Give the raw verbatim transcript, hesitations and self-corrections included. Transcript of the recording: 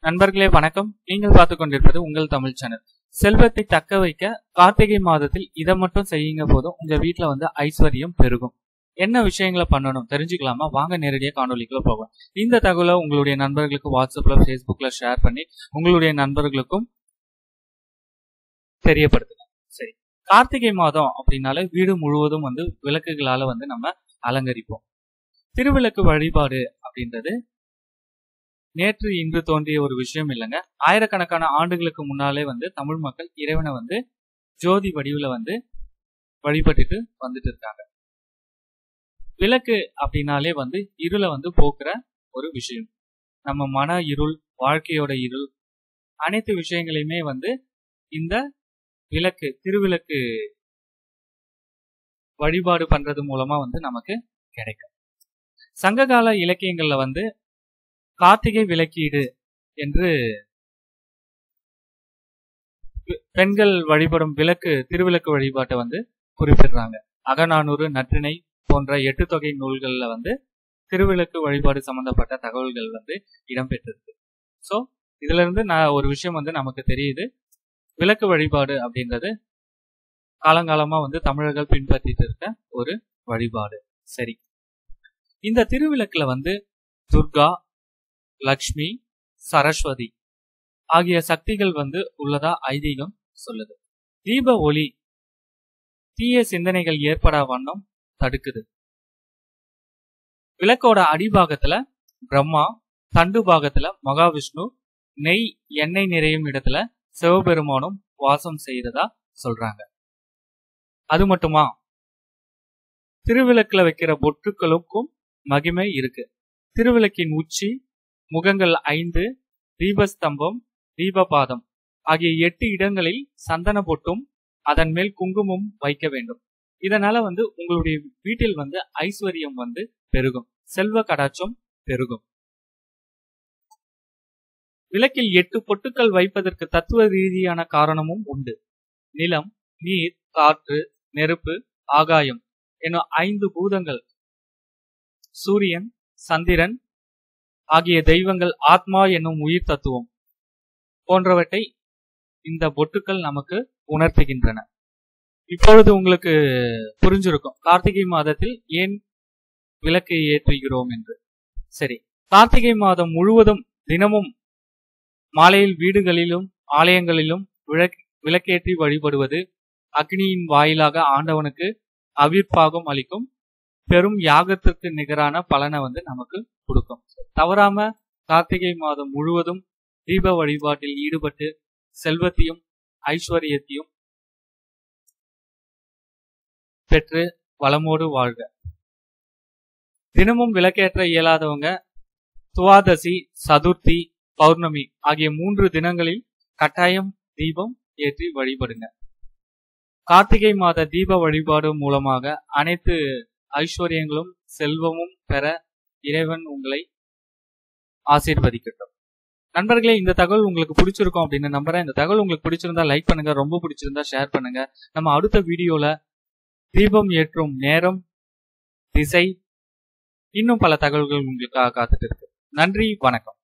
நண்பர்களே வணக்கம். நீங்கள் பார்த்து கொண்டிருப்பது உங்கள் தமிழ் சேனல். செல்வத்தை தக்க வைக்க கார்த்திகை மாதத்தில் இதை மட்டும் செய்யுங்க போதும் உங்க வீட்டுல வந்து ஐஸ்வர்யம் பெருகும். என்ன விஷயங்களை பண்ணணும் தெரிஞ்சுக்கலாமா? வாங்க நேரடியாக காணொலிக்குள்ள போகலாம். இந்த தகவலை உங்களுடைய நண்பர்களுக்கு வாட்ஸ்அப்ல பேஸ்புக்ல ஷேர் பண்ணி உங்களுடைய நண்பர்களுக்கும் தெரியப்படுத்துங்க. சரி, கார்த்திகை மாதம் அப்படின்னாலே வீடு முழுவதும் வந்து விளக்குகளால வந்து நம்ம அலங்கரிப்போம். திருவிளக்கு வழிபாடு அப்படின்றது நேற்று இன்று தோன்றிய ஒரு விஷயம் இல்லைங்க. ஆயிரக்கணக்கான ஆண்டுகளுக்கு முன்னாலே வந்து தமிழ் மக்கள் இறைவனை வந்து ஜோதி வடிவுல வந்து வழிபட்டுட்டு வந்துட்டு இருக்காங்க. விளக்கு அப்படின்னாலே வந்து இருளை வந்து போக்குற ஒரு விஷயம். நம்ம மன இருள், வாழ்க்கையோட இருள், அனைத்து விஷயங்களையுமே வந்து இந்த விளக்கு திருவிளக்கு வழிபாடு பண்றது மூலமா வந்து நமக்கு கிடைக்கும். சங்ககால இலக்கியங்கள்ல வந்து கார்த்திகை விளக்கீடு என்று பெண்கள் வழிபடும் விளக்கு திருவிளக்கு வழிபாட்டை வந்து குறிப்பிடுறாங்க. அகநானூறு, நற்றிணை போன்ற எட்டு தொகை நூல்கள்ல வந்து திருவிளக்கு வழிபாடு சம்பந்தப்பட்ட தகவல்கள் வந்து இடம்பெற்றிருக்கு. சோ இதுல இருந்து நான் ஒரு விஷயம் வந்து நமக்கு தெரியுது. விளக்கு வழிபாடு அப்படின்றது காலங்காலமா வந்து தமிழர்கள் பின்பற்றிட்டு இருக்க ஒரு வழிபாடு. சரி, இந்த திருவிளக்குல வந்து துர்கா, லக்ஷ்மி, சரஸ்வதி ஆகிய சக்திகள் வந்து உள்ளதா ஐதீகம் சொல்லுது. தீப ஒளி தீய சிந்தனைகள் ஏற்படா வண்ணம் தடுக்குது. விளக்கோட அடிபாகத்துல பிரம்மா, தண்டு பாகத்துல மகாவிஷ்ணு, நெய் எண்ணெய் நிறையும் இடத்துல சிவபெருமானும் வாசம் செய்யறதா சொல்றாங்க. அது மட்டுமா, திருவிளக்குல வைக்கிற பொட்டுக்களுக்கும் மகிமை இருக்கு. திருவிளக்கின் உச்சி, முகங்கள் ஐந்து, தீபஸ்தம்பம், தீபபாதம் ஆகிய எட்டு இடங்களில் சந்தன பொட்டும் அதன் மேல் குங்குமம் வைக்க வேண்டும். இதனால வந்து உங்களுடைய வீட்டில் வந்து ஐஸ்வர்யம் வந்து பெருகும், செல்வ கடாட்சம் பெருகும். விளக்கில் எட்டு பொட்டுக்கள் வைப்பதற்கு தத்துவ ரீதியான காரணமும் உண்டு. நிலம், நீர், காற்று, நெருப்பு, ஆகாயம் எனும் ஐந்து பூதங்கள், சூரியன், சந்திரன் ஆகிய தெய்வங்கள், ஆத்மா என்னும் உயிர் தத்துவம் போன்றவற்றை இந்த பொட்டுக்கள் நமக்கு உணர்த்துகின்றன. இப்பொழுது உங்களுக்கு புரிஞ்சிருக்கும் கார்த்திகை மாதத்தில் ஏன் விளக்கு ஏற்றுகிறோம் என்று. சரி, கார்த்திகை மாதம் முழுவதும் தினமும் மாலையில் வீடுகளிலும் ஆலயங்களிலும் விளக்கேற்றி வழிபடுவது அக்னியின் வாயிலாக ஆண்டவனுக்கு அவிர்ப்பாகம் அளிக்கும் பெரும் யாகத்திற்கு நிகரான பலனை வந்து நமக்கு கொடுக்கும். தவறாம கார்த்திகை மாதம் முழுவதும் தீப வழிபாட்டில் ஈடுபட்டு செல்வத்தையும் ஐஸ்வர்யத்தையும் பெற்று வளமோடு வாழ்க. தினமும் விளக்கேற்ற இயலாதவங்க துவாதசி, சதுர்த்தி, பௌர்ணமி ஆகிய மூன்று தினங்களில் கட்டாயம் தீபம் ஏற்றி வழிபடுங்க. கார்த்திகை மாத தீப வழிபாடு மூலமாக அனைத்து ஐஸ்வர்யங்களும் செல்வமும் பெற இறைவன் உங்களை ஆசீர்வதிக்கட்டும். நண்பர்களே, இந்த தகவல் உங்களுக்கு பிடிச்சிருக்கும் அப்படின்னு நம்புறேன். இந்த தகவல் உங்களுக்கு பிடிச்சிருந்தா லைக் பண்ணுங்க, ரொம்ப பிடிச்சிருந்தா ஷேர் பண்ணுங்க. நம்ம அடுத்த வீடியோல தீபம் ஏற்றும் நேரம், திசை, இன்னும் பல தகவல்கள் உங்களுக்காக காத்துட்டு இருக்கு. நன்றி, வணக்கம்.